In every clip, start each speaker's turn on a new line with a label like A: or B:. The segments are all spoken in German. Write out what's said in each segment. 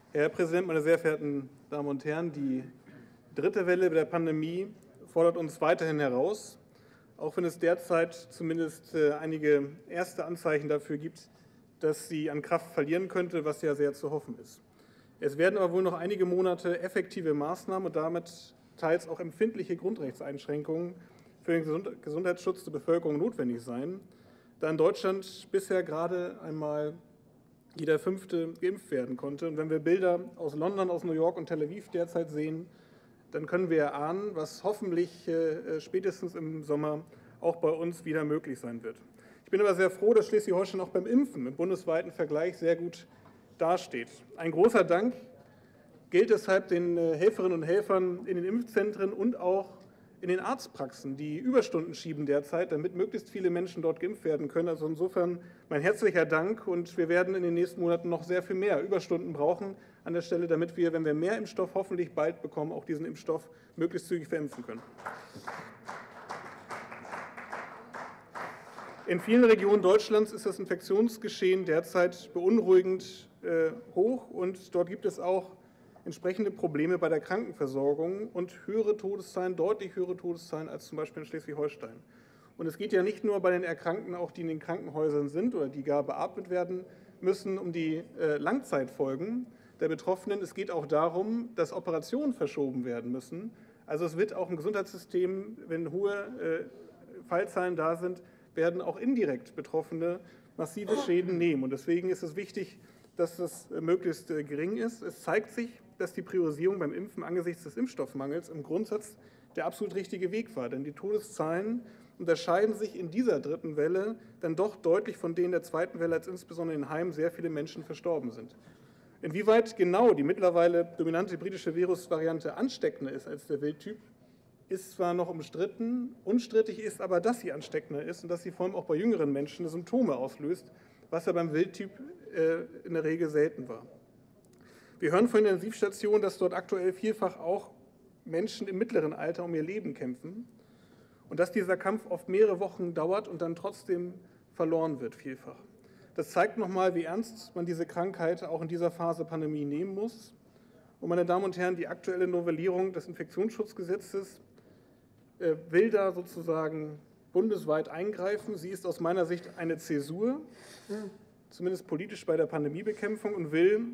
A: Herr Präsident, meine sehr verehrten Damen und Herren! Die dritte Welle der Pandemie fordert uns weiterhin heraus, auch wenn es derzeit zumindest einige erste Anzeichen dafür gibt, dass sie an Kraft verlieren könnte, was ja sehr zu hoffen ist. Es werden aber wohl noch einige Monate effektive Maßnahmen und damit teils auch empfindliche Grundrechtseinschränkungen für den Gesundheitsschutz der Bevölkerung notwendig sein, da in Deutschland bisher gerade einmal jeder Fünfte geimpft werden konnte. Und wenn wir Bilder aus London, aus New York und Tel Aviv derzeit sehen, dann können wir erahnen, was hoffentlich spätestens im Sommer auch bei uns wieder möglich sein wird. Ich bin aber sehr froh, dass Schleswig-Holstein auch beim Impfen im bundesweiten Vergleich sehr gut dasteht. Ein großer Dank gilt deshalb den Helferinnen und Helfern in den Impfzentren und auch in den Arztpraxen, die Überstunden schieben derzeit, damit möglichst viele Menschen dort geimpft werden können. Also insofern mein herzlicher Dank, und wir werden in den nächsten Monaten noch sehr viel mehr Überstunden brauchen an der Stelle, damit wir, wenn wir mehr Impfstoff hoffentlich bald bekommen, auch diesen Impfstoff möglichst zügig verimpfen können. In vielen Regionen Deutschlands ist das Infektionsgeschehen derzeit beunruhigend hoch, und dort gibt es auch entsprechende Probleme bei der Krankenversorgung und höhere Todeszahlen, deutlich höhere Todeszahlen als zum Beispiel in Schleswig-Holstein. Und es geht ja nicht nur bei den Erkrankten, auch die in den Krankenhäusern sind oder die gar beatmet werden müssen, um die Langzeitfolgen der Betroffenen. Es geht auch darum, dass Operationen verschoben werden müssen. Also es wird auch im Gesundheitssystem, wenn hohe Fallzahlen da sind, werden auch indirekt Betroffene massive Schäden nehmen. Und deswegen ist es wichtig, dass das möglichst gering ist. Es zeigt sich, dass die Priorisierung beim Impfen angesichts des Impfstoffmangels im Grundsatz der absolut richtige Weg war. Denn die Todeszahlen unterscheiden sich in dieser dritten Welle dann doch deutlich von denen der zweiten Welle, als insbesondere in Heimen sehr viele Menschen verstorben sind. Inwieweit genau die mittlerweile dominante britische Virusvariante ansteckender ist als der Wildtyp, ist zwar noch umstritten. Unstrittig ist aber, dass sie ansteckender ist und dass sie vor allem auch bei jüngeren Menschen Symptome auslöst, was ja beim Wildtyp in der Regel selten war. Wir hören von Intensivstationen, dass dort aktuell vielfach auch Menschen im mittleren Alter um ihr Leben kämpfen und dass dieser Kampf oft mehrere Wochen dauert und dann trotzdem verloren wird, vielfach. Das zeigt nochmal, wie ernst man diese Krankheit auch in dieser Phase Pandemie nehmen muss. Und meine Damen und Herren, die aktuelle Novellierung des Infektionsschutzgesetzes will da sozusagen bundesweit eingreifen. Sie ist aus meiner Sicht eine Zäsur, zumindest politisch bei der Pandemiebekämpfung, und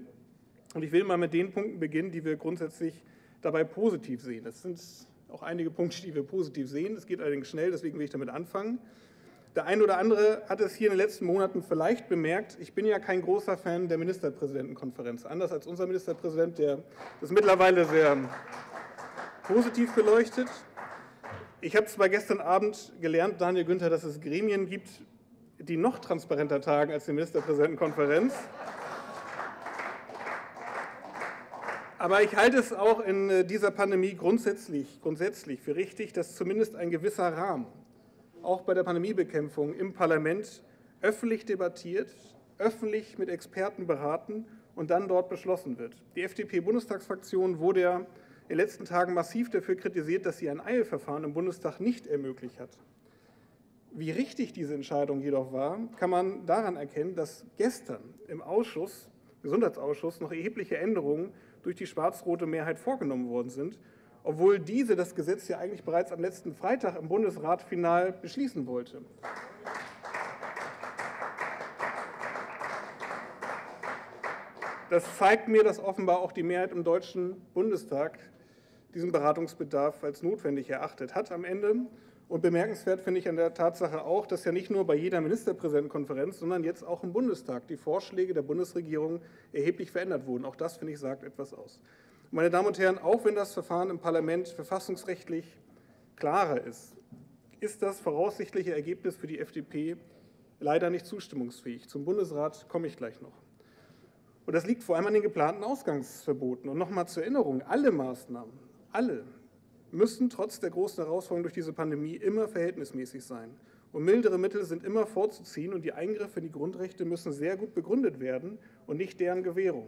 A: ich will mal mit den Punkten beginnen, die wir grundsätzlich dabei positiv sehen. Es sind auch einige Punkte, die wir positiv sehen. Es geht allerdings schnell, deswegen will ich damit anfangen. Der eine oder andere hat es hier in den letzten Monaten vielleicht bemerkt, ich bin ja kein großer Fan der Ministerpräsidentenkonferenz. Anders als unser Ministerpräsident, der das mittlerweile sehr positiv beleuchtet. Ich habe zwar gestern Abend gelernt, Daniel Günther, dass es Gremien gibt, die noch transparenter tagen als die Ministerpräsidentenkonferenz. Aber ich halte es auch in dieser Pandemie grundsätzlich für richtig, dass zumindest ein gewisser Rahmen auch bei der Pandemiebekämpfung im Parlament öffentlich debattiert, öffentlich mit Experten beraten und dann dort beschlossen wird. Die FDP-Bundestagsfraktion wurde ja in den letzten Tagen massiv dafür kritisiert, dass sie ein Eilverfahren im Bundestag nicht ermöglicht hat. Wie richtig diese Entscheidung jedoch war, kann man daran erkennen, dass gestern im Gesundheitsausschuss noch erhebliche Änderungen durch die schwarz-rote Mehrheit vorgenommen worden sind, obwohl diese das Gesetz ja eigentlich bereits am letzten Freitag im Bundesrat final beschließen wollte. Das zeigt mir, dass offenbar auch die Mehrheit im Deutschen Bundestag diesen Beratungsbedarf als notwendig erachtet hat am Ende. Und bemerkenswert finde ich an der Tatsache auch, dass ja nicht nur bei jeder Ministerpräsidentenkonferenz, sondern jetzt auch im Bundestag die Vorschläge der Bundesregierung erheblich verändert wurden. Auch das, finde ich, sagt etwas aus. Meine Damen und Herren, auch wenn das Verfahren im Parlament verfassungsrechtlich klarer ist, ist das voraussichtliche Ergebnis für die FDP leider nicht zustimmungsfähig. Zum Bundesrat komme ich gleich noch. Und das liegt vor allem an den geplanten Ausgangsverboten. Und nochmal zur Erinnerung, alle Maßnahmen, alle, müssen trotz der großen Herausforderung durch diese Pandemie immer verhältnismäßig sein. Und mildere Mittel sind immer vorzuziehen, und die Eingriffe in die Grundrechte müssen sehr gut begründet werden und nicht deren Gewährung.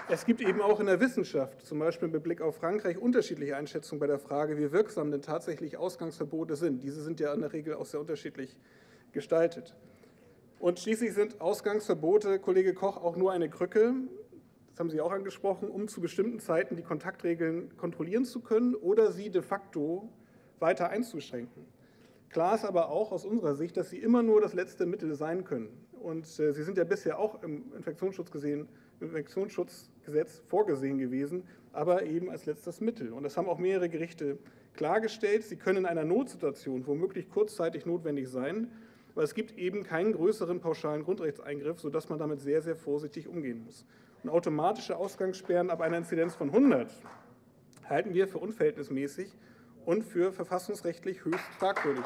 A: Es gibt eben auch in der Wissenschaft, zum Beispiel mit Blick auf Frankreich, unterschiedliche Einschätzungen bei der Frage, wie wirksam denn tatsächlich Ausgangsverbote sind. Diese sind ja in der Regel auch sehr unterschiedlich gestaltet. Und schließlich sind Ausgangsverbote, Kollege Koch, auch nur eine Krücke, das haben Sie auch angesprochen, um zu bestimmten Zeiten die Kontaktregeln kontrollieren zu können oder sie de facto weiter einzuschränken. Klar ist aber auch aus unserer Sicht, dass sie immer nur das letzte Mittel sein können. Und sie sind ja bisher auch im Infektionsschutzgesetz vorgesehen gewesen, aber eben als letztes Mittel. Und das haben auch mehrere Gerichte klargestellt. Sie können in einer Notsituation womöglich kurzzeitig notwendig sein, aber es gibt eben keinen größeren pauschalen Grundrechtseingriff, sodass man damit sehr, sehr vorsichtig umgehen muss. Und automatische Ausgangssperren ab einer Inzidenz von 100 halten wir für unverhältnismäßig und für verfassungsrechtlich höchst fragwürdig.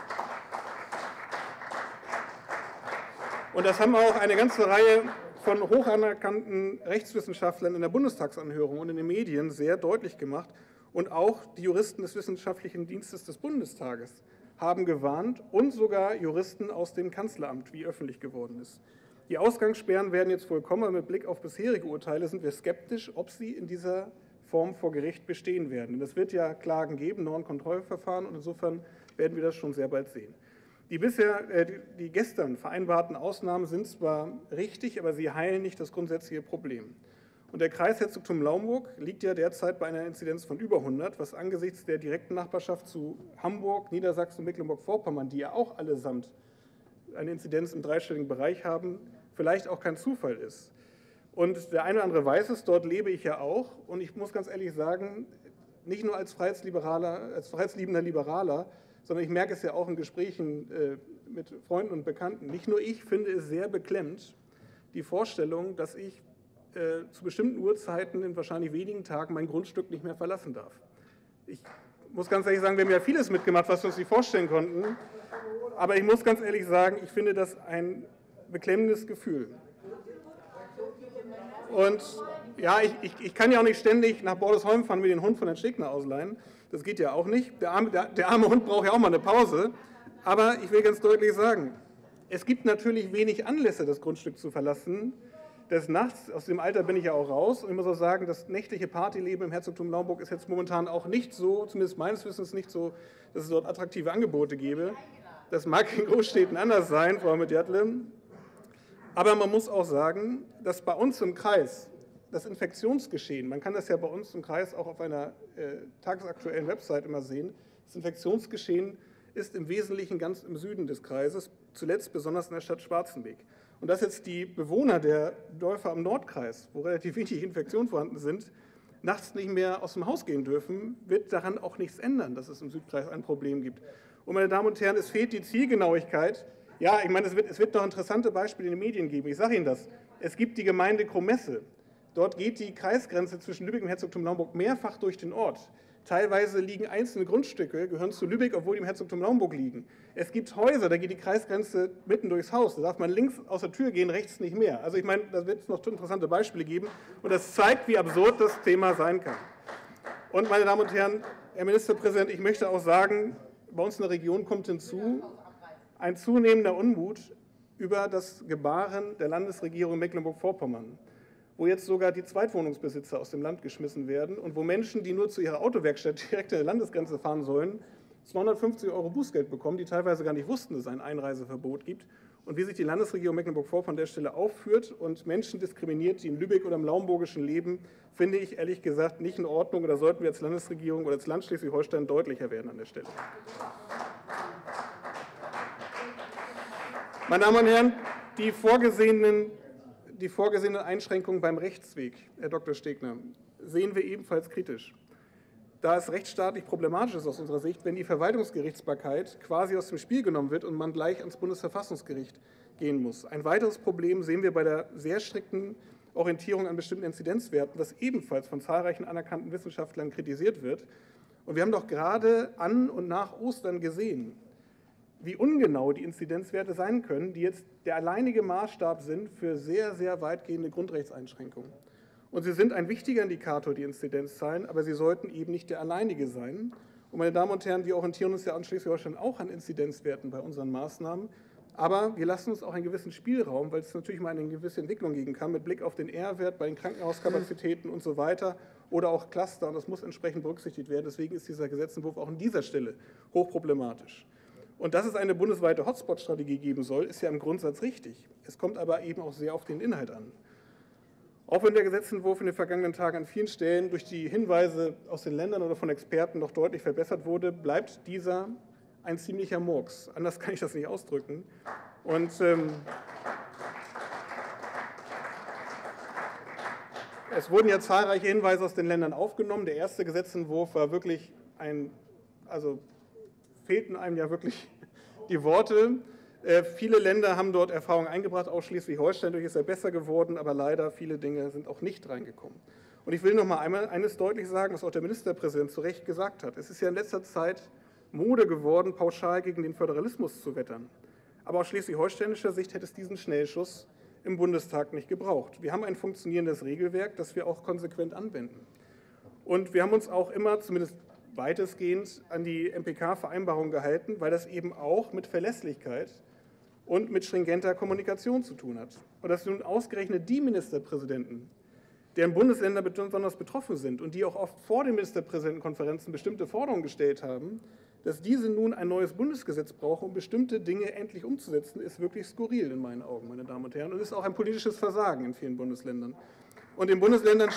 A: Und das haben auch eine ganze Reihe von hoch anerkannten Rechtswissenschaftlern in der Bundestagsanhörung und in den Medien sehr deutlich gemacht. Und auch die Juristen des Wissenschaftlichen Dienstes des Bundestages haben gewarnt und sogar Juristen aus dem Kanzleramt, wie öffentlich geworden ist. Die Ausgangssperren werden jetzt wohl kommen, aber mit Blick auf bisherige Urteile sind wir skeptisch, ob sie in dieser Form vor Gericht bestehen werden. Denn es wird ja Klagen geben, Normkontrollverfahren, und insofern werden wir das schon sehr bald sehen. Die gestern vereinbarten Ausnahmen sind zwar richtig, aber sie heilen nicht das grundsätzliche Problem. Und der Kreisherzogtum Naumburg liegt ja derzeit bei einer Inzidenz von über 100, was angesichts der direkten Nachbarschaft zu Hamburg, Niedersachsen und Mecklenburg-Vorpommern, die ja auch allesamt eine Inzidenz im dreistelligen Bereich haben, vielleicht auch kein Zufall ist. Und der eine oder andere weiß es, dort lebe ich ja auch. Und ich muss ganz ehrlich sagen, nicht nur als freiheitsliebender Liberaler, sondern ich merke es ja auch in Gesprächen mit Freunden und Bekannten. Nicht nur ich finde es sehr beklemmt, die Vorstellung, dass ich zu bestimmten Uhrzeiten in wahrscheinlich wenigen Tagen mein Grundstück nicht mehr verlassen darf. Ich muss ganz ehrlich sagen, wir haben ja vieles mitgemacht, was wir uns nicht vorstellen konnten. Aber ich muss ganz ehrlich sagen, ich finde das ein beklemmendes Gefühl. Und ja, ich kann ja auch nicht ständig nach Bordesholm fahren, mir den Hund von Herrn Stegner ausleihen. Das geht ja auch nicht. Der arme Hund braucht ja auch mal eine Pause. Aber ich will ganz deutlich sagen, es gibt natürlich wenig Anlässe, das Grundstück zu verlassen. Des Nachts, aus dem Alter bin ich ja auch raus. Und ich muss auch sagen, das nächtliche Partyleben im Herzogtum Naumburg ist jetzt momentan auch nicht so, zumindest meines Wissens nicht so, dass es dort attraktive Angebote gäbe. Das mag in Großstädten anders sein, Frau Medjatle. Aber man muss auch sagen, dass bei uns im Kreis das Infektionsgeschehen, man kann das ja bei uns im Kreis auch auf einer tagesaktuellen Website immer sehen, das Infektionsgeschehen ist im Wesentlichen ganz im Süden des Kreises, zuletzt besonders in der Stadt Schwarzenbeek. Und dass jetzt die Bewohner der Dörfer am Nordkreis, wo relativ wenig Infektionen vorhanden sind, nachts nicht mehr aus dem Haus gehen dürfen, wird daran auch nichts ändern, dass es im Südkreis ein Problem gibt. Und meine Damen und Herren, es fehlt die Zielgenauigkeit. Ja, ich meine, es wird noch interessante Beispiele in den Medien geben. Ich sage Ihnen das. Es gibt die Gemeinde Kromesse. Dort geht die Kreisgrenze zwischen Lübeck und Herzogtum Naumburg mehrfach durch den Ort. Teilweise liegen einzelne Grundstücke, gehören zu Lübeck, obwohl die im Herzogtum Naumburg liegen. Es gibt Häuser, da geht die Kreisgrenze mitten durchs Haus. Da darf man links aus der Tür gehen, rechts nicht mehr. Also ich meine, da wird es noch interessante Beispiele geben. Und das zeigt, wie absurd das Thema sein kann. Und meine Damen und Herren, Herr Ministerpräsident, ich möchte auch sagen, bei uns in der Region kommt hinzu ein zunehmender Unmut über das Gebaren der Landesregierung Mecklenburg-Vorpommern, wo jetzt sogar die Zweitwohnungsbesitzer aus dem Land geschmissen werden und wo Menschen, die nur zu ihrer Autowerkstatt direkt an der Landesgrenze fahren sollen, 250 € Bußgeld bekommen, die teilweise gar nicht wussten, dass es ein Einreiseverbot gibt. Und wie sich die Landesregierung Mecklenburg-Vorpommern an der Stelle aufführt und Menschen diskriminiert, die in Lübeck oder im Naumburgischen leben, finde ich ehrlich gesagt nicht in Ordnung. Und da sollten wir als Landesregierung oder als Land Schleswig-Holstein deutlicher werden an der Stelle. Meine Damen und Herren, die vorgesehenen Einschränkungen beim Rechtsweg, Herr Dr. Stegner, sehen wir ebenfalls kritisch. Da es rechtsstaatlich problematisch ist aus unserer Sicht, wenn die Verwaltungsgerichtsbarkeit quasi aus dem Spiel genommen wird und man gleich ans Bundesverfassungsgericht gehen muss. Ein weiteres Problem sehen wir bei der sehr strikten Orientierung an bestimmten Inzidenzwerten, was ebenfalls von zahlreichen anerkannten Wissenschaftlern kritisiert wird. Und wir haben doch gerade an und nach Ostern gesehen, wie ungenau die Inzidenzwerte sein können, die jetzt der alleinige Maßstab sind für sehr, sehr weitgehende Grundrechtseinschränkungen. Und sie sind ein wichtiger Indikator, die Inzidenzzahlen, aber sie sollten eben nicht der alleinige sein. Und meine Damen und Herren, wir orientieren uns ja an Schleswig-Holstein auch an Inzidenzwerten bei unseren Maßnahmen. Aber wir lassen uns auch einen gewissen Spielraum, weil es natürlich mal eine gewisse Entwicklung geben kann, mit Blick auf den R-Wert bei den Krankenhauskapazitäten und so weiter oder auch Cluster, und das muss entsprechend berücksichtigt werden. Deswegen ist dieser Gesetzentwurf auch an dieser Stelle hochproblematisch. Und dass es eine bundesweite Hotspot-Strategie geben soll, ist ja im Grundsatz richtig. Es kommt aber eben auch sehr auf den Inhalt an. Auch wenn der Gesetzentwurf in den vergangenen Tagen an vielen Stellen durch die Hinweise aus den Ländern oder von Experten noch deutlich verbessert wurde, bleibt dieser ein ziemlicher Murks. Anders kann ich das nicht ausdrücken. Und es wurden ja zahlreiche Hinweise aus den Ländern aufgenommen. Der erste Gesetzentwurf war wirklich fehlten einem ja wirklich die Worte. Viele Länder haben dort Erfahrungen eingebracht, auch Schleswig-Holstein, durch ist er besser geworden, aber leider viele Dinge sind auch nicht reingekommen. Und ich will noch mal einmal eines deutlich sagen, was auch der Ministerpräsident zu Recht gesagt hat. Es ist ja in letzter Zeit Mode geworden, pauschal gegen den Föderalismus zu wettern. Aber aus schleswig-holsteinischer Sicht hätte es diesen Schnellschuss im Bundestag nicht gebraucht. Wir haben ein funktionierendes Regelwerk, das wir auch konsequent anwenden. Und wir haben uns auch immer, zumindest weitestgehend, an die MPK-Vereinbarung gehalten, weil das eben auch mit Verlässlichkeit und mit stringenter Kommunikation zu tun hat. Und dass nun ausgerechnet die Ministerpräsidenten, deren Bundesländer besonders betroffen sind und die auch oft vor den Ministerpräsidentenkonferenzen bestimmte Forderungen gestellt haben, dass diese nun ein neues Bundesgesetz brauchen, um bestimmte Dinge endlich umzusetzen, ist wirklich skurril in meinen Augen, meine Damen und Herren, und ist auch ein politisches Versagen in vielen Bundesländern. Und den Bundesländern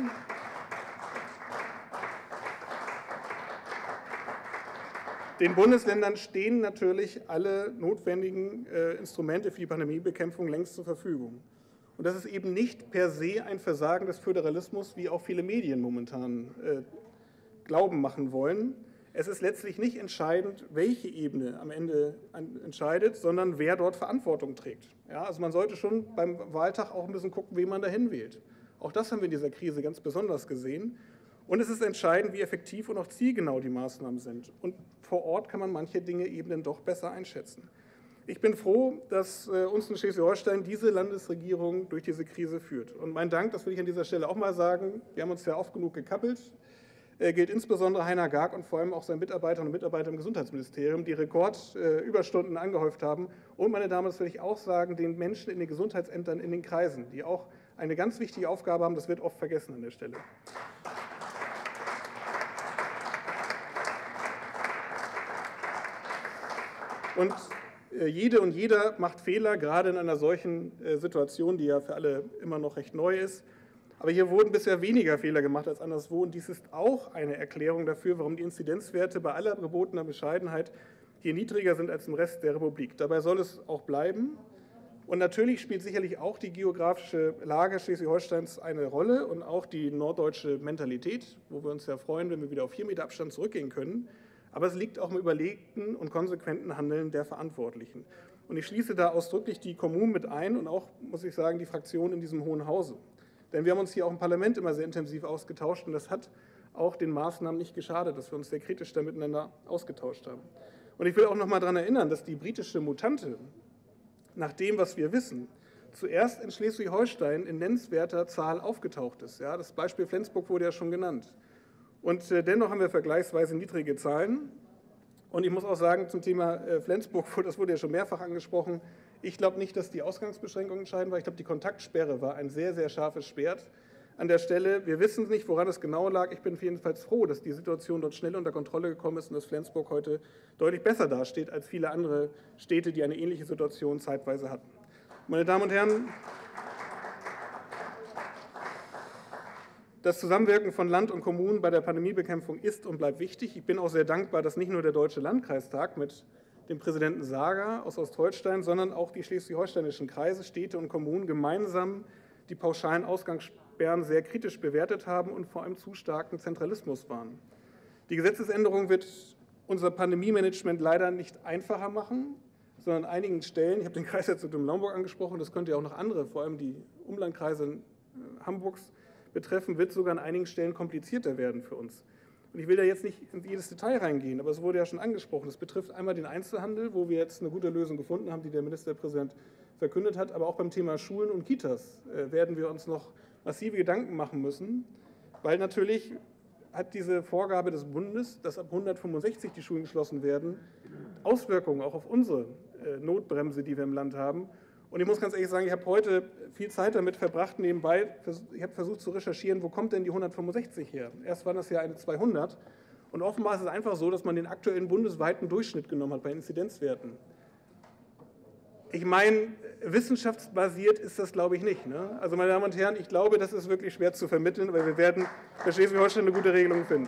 A: stehen natürlich alle notwendigen Instrumente für die Pandemiebekämpfung längst zur Verfügung. Und das ist eben nicht per se ein Versagen des Föderalismus, wie auch viele Medien momentan glauben machen wollen. Es ist letztlich nicht entscheidend, welche Ebene am Ende entscheidet, sondern wer dort Verantwortung trägt. Ja, also man sollte schon beim Wahltag auch ein bisschen gucken, wen man dahin wählt. Auch das haben wir in dieser Krise ganz besonders gesehen. Und es ist entscheidend, wie effektiv und auch zielgenau die Maßnahmen sind. Und vor Ort kann man manche Dinge eben dann doch besser einschätzen. Ich bin froh, dass uns in Schleswig-Holstein diese Landesregierung durch diese Krise führt. Und mein Dank, das will ich an dieser Stelle auch mal sagen, wir haben uns ja oft genug gekappelt, gilt insbesondere Heiner Garg und vor allem auch seinen Mitarbeiterinnen und Mitarbeitern im Gesundheitsministerium, die Rekordüberstunden angehäuft haben. Und, meine Damen, das will ich auch sagen, den Menschen in den Gesundheitsämtern, in den Kreisen, die auch eine ganz wichtige Aufgabe haben, das wird oft vergessen an der Stelle. Und jede und jeder macht Fehler, gerade in einer solchen Situation, die ja für alle immer noch recht neu ist. Aber hier wurden bisher weniger Fehler gemacht als anderswo. Und dies ist auch eine Erklärung dafür, warum die Inzidenzwerte bei aller gebotener Bescheidenheit hier niedriger sind als im Rest der Republik. Dabei soll es auch bleiben. Und natürlich spielt sicherlich auch die geografische Lage Schleswig-Holsteins eine Rolle und auch die norddeutsche Mentalität, wo wir uns ja freuen, wenn wir wieder auf 4 Meter Abstand zurückgehen können. Aber es liegt auch im überlegten und konsequenten Handeln der Verantwortlichen. Und ich schließe da ausdrücklich die Kommunen mit ein und auch, muss ich sagen, die Fraktionen in diesem Hohen Hause. Denn wir haben uns hier auch im Parlament immer sehr intensiv ausgetauscht und das hat auch den Maßnahmen nicht geschadet, dass wir uns sehr kritisch da miteinander ausgetauscht haben. Und ich will auch noch mal daran erinnern, dass die britische Mutante, nach dem, was wir wissen, zuerst in Schleswig-Holstein in nennenswerter Zahl aufgetaucht ist. Ja, das Beispiel Flensburg wurde ja schon genannt. Und dennoch haben wir vergleichsweise niedrige Zahlen. Und ich muss auch sagen, zum Thema Flensburg, das wurde ja schon mehrfach angesprochen, ich glaube nicht, dass die Ausgangsbeschränkungen entscheidend waren. Ich glaube, die Kontaktssperre war ein sehr, sehr scharfes Schwert an der Stelle. Wir wissen nicht, woran es genau lag. Ich bin jedenfalls froh, dass die Situation dort schnell unter Kontrolle gekommen ist und dass Flensburg heute deutlich besser dasteht als viele andere Städte, die eine ähnliche Situation zeitweise hatten. Meine Damen und Herren, das Zusammenwirken von Land und Kommunen bei der Pandemiebekämpfung ist und bleibt wichtig. Ich bin auch sehr dankbar, dass nicht nur der Deutsche Landkreistag mit dem Präsidenten Sager aus Ostholstein, sondern auch die schleswig-holsteinischen Kreise, Städte und Kommunen gemeinsam die pauschalen Ausgangssperren sehr kritisch bewertet haben und vor einem zu starken Zentralismus waren. Die Gesetzesänderung wird unser Pandemiemanagement leider nicht einfacher machen, sondern an einigen Stellen, ich habe den Kreisherzog Laumburg angesprochen, das könnte ja auch noch andere, vor allem die Umlandkreise Hamburgs betreffen, wird sogar an einigen Stellen komplizierter werden für uns. Und ich will da jetzt nicht in jedes Detail reingehen, aber es wurde ja schon angesprochen. Es betrifft einmal den Einzelhandel, wo wir jetzt eine gute Lösung gefunden haben, die der Ministerpräsident verkündet hat. Aber auch beim Thema Schulen und Kitas werden wir uns noch massive Gedanken machen müssen, weil natürlich hat diese Vorgabe des Bundes, dass ab 165 die Schulen geschlossen werden, Auswirkungen auch auf unsere Notbremse, die wir im Land haben. Und ich muss ganz ehrlich sagen, ich habe heute viel Zeit damit verbracht, nebenbei, ich habe versucht zu recherchieren, wo kommt denn die 165 her? Erst waren das ja eine 200 und offenbar ist es einfach so, dass man den aktuellen bundesweiten Durchschnitt genommen hat bei Inzidenzwerten. Ich meine, wissenschaftsbasiert ist das, glaube ich, nicht. Ne? Also, meine Damen und Herren, ich glaube, das ist wirklich schwer zu vermitteln, aber wir werden bei Schleswig-Holstein eine gute Regelung finden.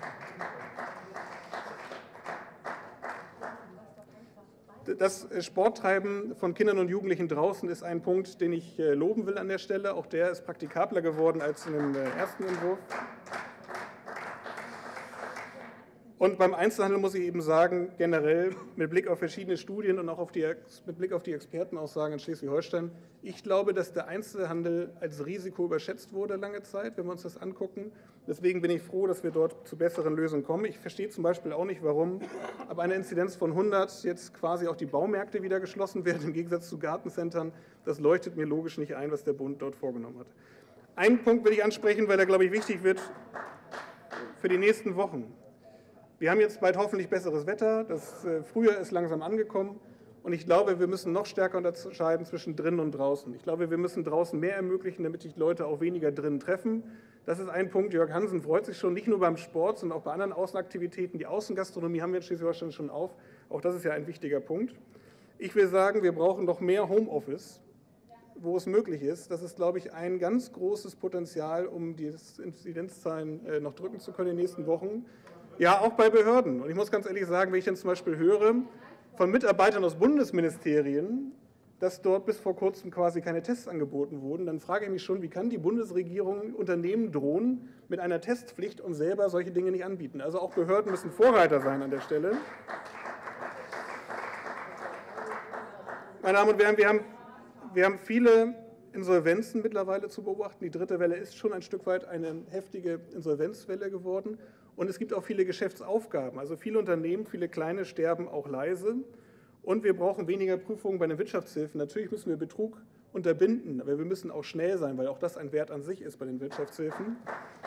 A: Das Sporttreiben von Kindern und Jugendlichen draußen ist ein Punkt, den ich loben will an der Stelle. Auch der ist praktikabler geworden als in dem ersten Entwurf. Und beim Einzelhandel muss ich eben sagen, generell mit Blick auf verschiedene Studien und auch mit Blick auf die Expertenaussagen in Schleswig-Holstein, ich glaube, dass der Einzelhandel als Risiko überschätzt wurde lange Zeit, wenn wir uns das angucken. Deswegen bin ich froh, dass wir dort zu besseren Lösungen kommen. Ich verstehe zum Beispiel auch nicht, warum ab einer Inzidenz von 100 jetzt quasi auch die Baumärkte wieder geschlossen werden, im Gegensatz zu Gartencentern. Das leuchtet mir logisch nicht ein, was der Bund dort vorgenommen hat. Einen Punkt will ich ansprechen, weil er, glaube ich, wichtig wird für die nächsten Wochen. Wir haben jetzt bald hoffentlich besseres Wetter, das Frühjahr ist langsam angekommen und ich glaube, wir müssen noch stärker unterscheiden zwischen drinnen und draußen. Ich glaube, wir müssen draußen mehr ermöglichen, damit sich Leute auch weniger drinnen treffen. Das ist ein Punkt. Jörg Hansen freut sich schon, nicht nur beim Sport, sondern auch bei anderen Außenaktivitäten. Die Außengastronomie haben wir in Schleswig-Holstein schon auf. Auch das ist ja ein wichtiger Punkt. Ich will sagen, wir brauchen noch mehr Homeoffice, wo es möglich ist. Das ist, glaube ich, ein ganz großes Potenzial, um die Inzidenzzahlen noch drücken zu können in den nächsten Wochen. Ja, auch bei Behörden. Und ich muss ganz ehrlich sagen, wenn ich dann zum Beispiel höre von Mitarbeitern aus Bundesministerien, dass dort bis vor kurzem quasi keine Tests angeboten wurden, dann frage ich mich schon, wie kann die Bundesregierung Unternehmen drohen mit einer Testpflicht und selber solche Dinge nicht anbieten? Also auch Behörden müssen Vorreiter sein an der Stelle. Meine Damen und Herren, wir haben viele Insolvenzen mittlerweile zu beobachten. Die dritte Welle ist schon ein Stück weit eine heftige Insolvenzwelle geworden. Und es gibt auch viele Geschäftsaufgaben. Also viele Unternehmen, viele kleine sterben auch leise. Und wir brauchen weniger Prüfungen bei den Wirtschaftshilfen. Natürlich müssen wir Betrug unterbinden, aber wir müssen auch schnell sein, weil auch das ein Wert an sich ist bei den Wirtschaftshilfen.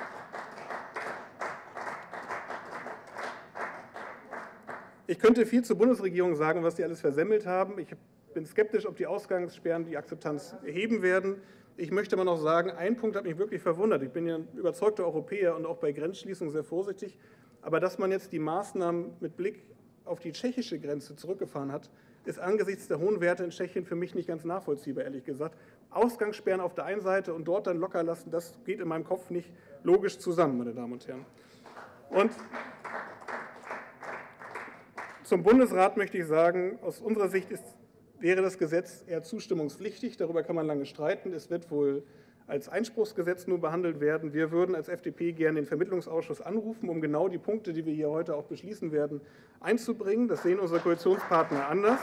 A: Ich könnte viel zur Bundesregierung sagen, was sie alles versemmelt haben. Ich bin skeptisch, ob die Ausgangssperren die Akzeptanz heben werden. Ich möchte aber noch sagen, ein Punkt hat mich wirklich verwundert. Ich bin ja ein überzeugter Europäer und auch bei Grenzschließungen sehr vorsichtig. Aber dass man jetzt die Maßnahmen mit Blick auf die tschechische Grenze zurückgefahren hat, ist angesichts der hohen Werte in Tschechien für mich nicht ganz nachvollziehbar, ehrlich gesagt. Ausgangssperren auf der einen Seite und dort dann locker lassen, das geht in meinem Kopf nicht logisch zusammen, meine Damen und Herren. Und zum Bundesrat möchte ich sagen, aus unserer Sicht wäre das Gesetz eher zustimmungspflichtig. Darüber kann man lange streiten. Es wird wohl als Einspruchsgesetz nur behandelt werden. Wir würden als FDP gerne den Vermittlungsausschuss anrufen, um genau die Punkte, die wir hier heute auch beschließen werden, einzubringen. Das sehen unsere Koalitionspartner anders.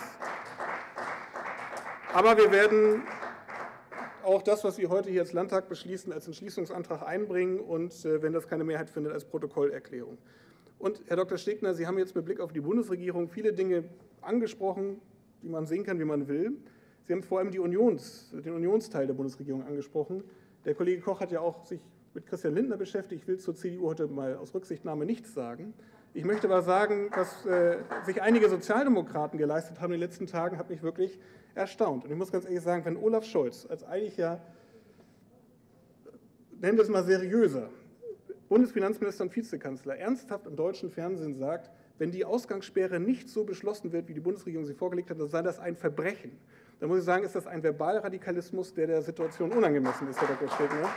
A: Aber wir werden auch das, was wir heute hier als Landtag beschließen, als Entschließungsantrag einbringen und, wenn das keine Mehrheit findet, als Protokollerklärung. Und, Herr Dr. Stegner, Sie haben jetzt mit Blick auf die Bundesregierung viele Dinge angesprochen, die man sehen kann, wie man will. Sie haben vor allem den Unionsteil der Bundesregierung angesprochen. Der Kollege Koch hat ja auch sich mit Christian Lindner beschäftigt. Ich will zur CDU heute mal aus Rücksichtnahme nichts sagen. Ich möchte aber sagen, was sich einige Sozialdemokraten geleistet haben in den letzten Tagen, hat mich wirklich erstaunt. Und ich muss ganz ehrlich sagen, wenn Olaf Scholz als eigentlich ja, nennen wir es mal seriöser, Bundesfinanzminister und Vizekanzler ernsthaft im deutschen Fernsehen sagt, wenn die Ausgangssperre nicht so beschlossen wird, wie die Bundesregierung sie vorgelegt hat, dann sei das ein Verbrechen. Dann muss ich sagen, ist das ein Verbalradikalismus, der Situation unangemessen ist, Herr Dr. Stegner.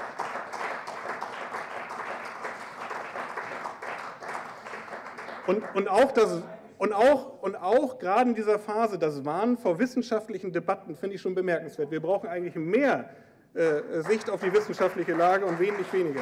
A: Und auch gerade in dieser Phase, das Warnen vor wissenschaftlichen Debatten, finde ich schon bemerkenswert. Wir brauchen eigentlich mehr Sicht auf die wissenschaftliche Lage und wenig weniger.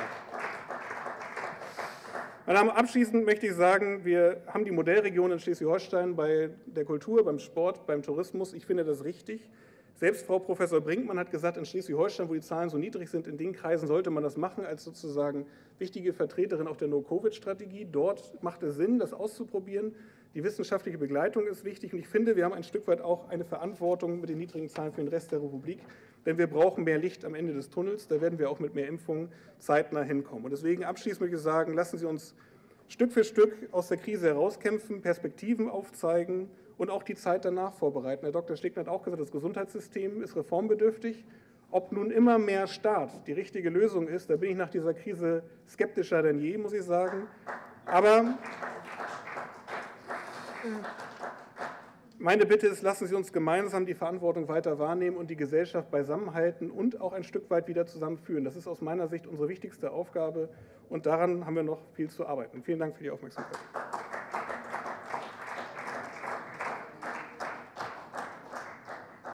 A: Meine Damen, abschließend möchte ich sagen, wir haben die Modellregion in Schleswig-Holstein bei der Kultur, beim Sport, beim Tourismus. Ich finde das richtig. Selbst Frau Professor Brinkmann hat gesagt, in Schleswig-Holstein, wo die Zahlen so niedrig sind, in den Kreisen sollte man das machen, als sozusagen wichtige Vertreterin auch der No-Covid-Strategie. Dort macht es Sinn, das auszuprobieren. Die wissenschaftliche Begleitung ist wichtig. Und ich finde, wir haben ein Stück weit auch eine Verantwortung mit den niedrigen Zahlen für den Rest der Republik. Denn wir brauchen mehr Licht am Ende des Tunnels. Da werden wir auch mit mehr Impfungen zeitnah hinkommen. Und deswegen abschließend möchte ich sagen, lassen Sie uns Stück für Stück aus der Krise herauskämpfen, Perspektiven aufzeigen und auch die Zeit danach vorbereiten. Herr Dr. Stegner hat auch gesagt, das Gesundheitssystem ist reformbedürftig. Ob nun immer mehr Staat die richtige Lösung ist, da bin ich nach dieser Krise skeptischer denn je, muss ich sagen. Aber meine Bitte ist, lassen Sie uns gemeinsam die Verantwortung weiter wahrnehmen und die Gesellschaft beisammenhalten und auch ein Stück weit wieder zusammenführen. Das ist aus meiner Sicht unsere wichtigste Aufgabe und daran haben wir noch viel zu arbeiten. Vielen Dank für die Aufmerksamkeit.